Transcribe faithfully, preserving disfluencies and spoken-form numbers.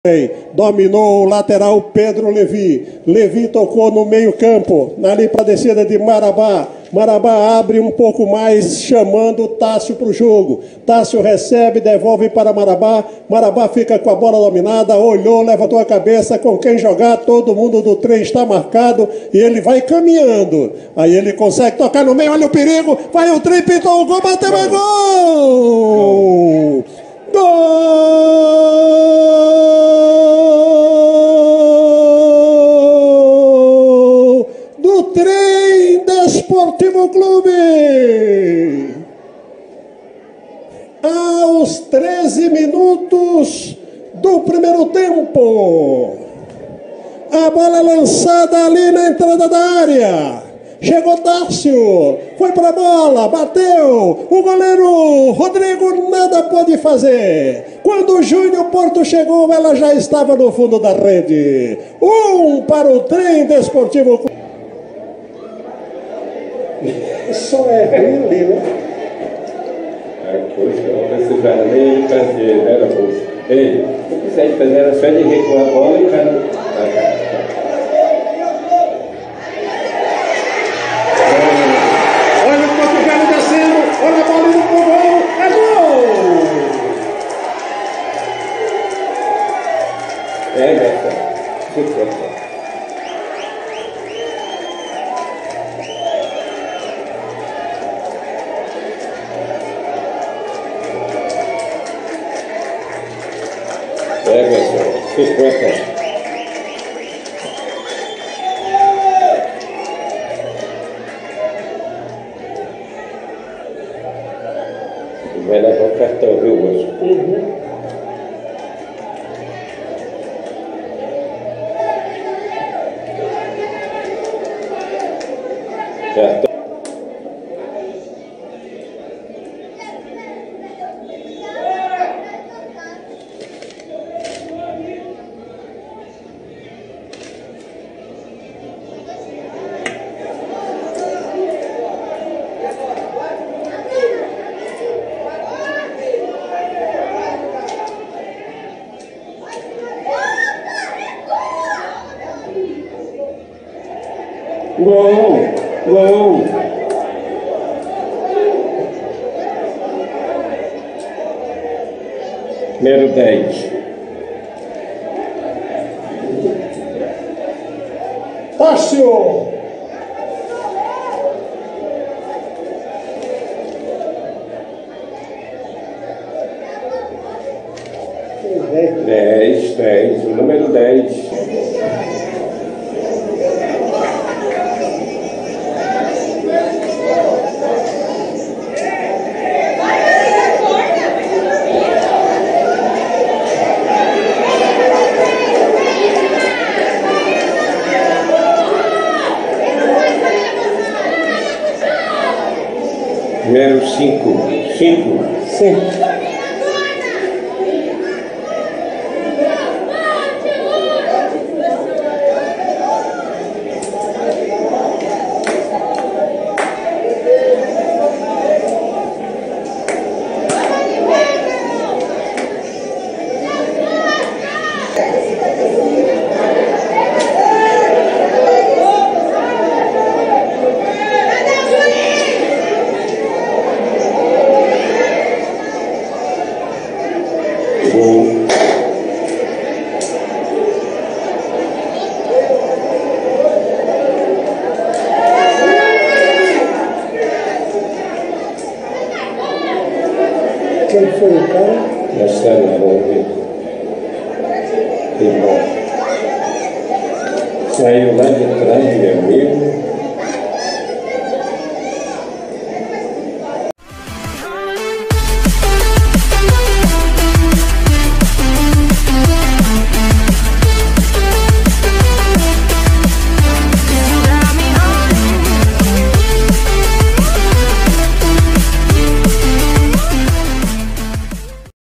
Dominou o lateral Pedro Levi. Levi tocou no meio campo, ali para a descida de Marabá. Marabá abre um pouco mais, chamando Tássio para o jogo. Tássio recebe, devolve para Marabá. Marabá fica com a bola dominada, olhou, levantou a cabeça, com quem jogar, todo mundo do trem está marcado e ele vai caminhando. Aí ele consegue tocar no meio, olha o perigo, vai o trem, pintou o gol, bateu, é gol! Gol do Trem Desportivo Clube! Aos treze minutos do primeiro tempo, a bola lançada ali na entrada da área. Chegou Tássio, foi para a bola, bateu, o goleiro Rodrigo nada pôde fazer. Quando o Júnior Porto chegou, ela já estava no fundo da rede. Um para o Trem Desportivo. Só é ruim ali, né? Pois que eu preciso nem fazer, né, Raposo? Ei, se quiser fazer, era só de recuar a bola e cara. Olha a bola indo pro gol, é gol! É, Beto, super. É, Beto, super. Vai levar o cartão, viu, moço? Uhum. Cartão. Gol! Gol! Número dez. Tássio! Dez, dez, o número dez. Número cinco. Cinco. Cinco. Quem foi o cara? Marcelo Rony. Saiu lá de trás, meu amigo.